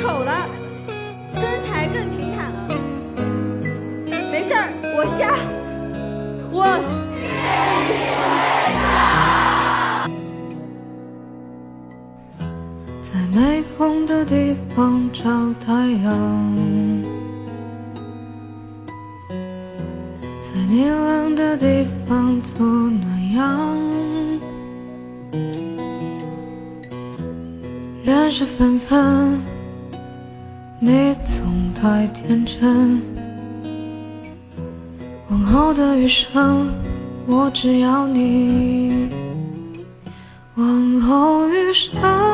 丑了，身材更平坦了。没事儿，我瞎，我。 在没风的地方找太阳，在你冷的地方做暖阳。人事纷纷，你总太天真。往后的余生，我只要你。往后余生，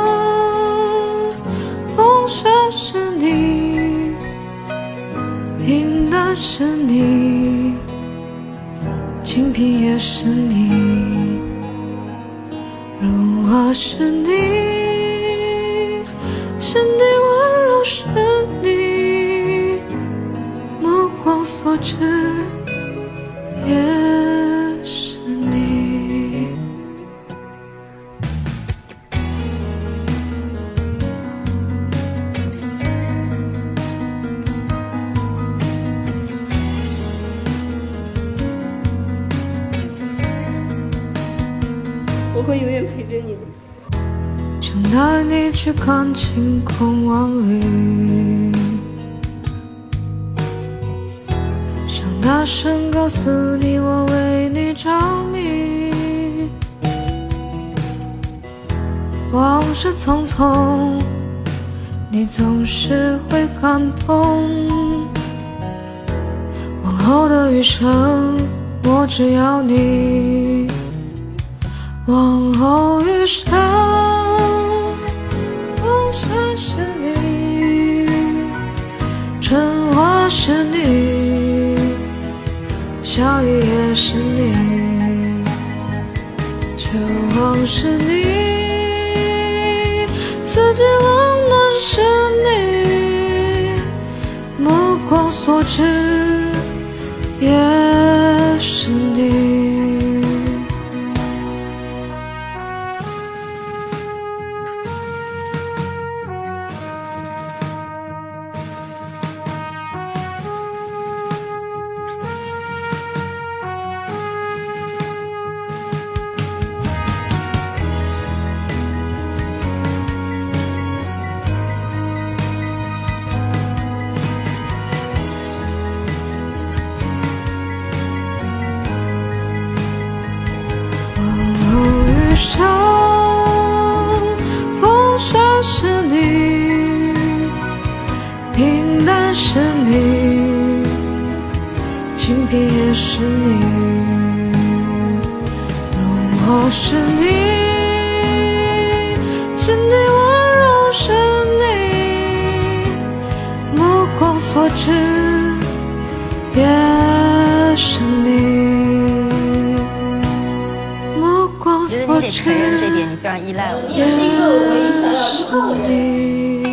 风雪是你，平淡是你，清贫也是你，如花是你，是你温柔是你，目光所至也是你。 我会永远陪着你的。 想带你去看晴空万里，想大声告诉你我为你着迷。往事匆匆，你总是会感动。往后的余生，我只要你。往后余生，风雪是你，春花是你，小雨也是你，秋风是你，四季冷暖是你，目光所至也是你。余生，风雪是你，平淡是你，清贫也是你，如花是你，是你温柔是你，目光所至也是你。 我觉得你得承认这点，你非常依赖我。 你也是一个我唯一想要依靠的人。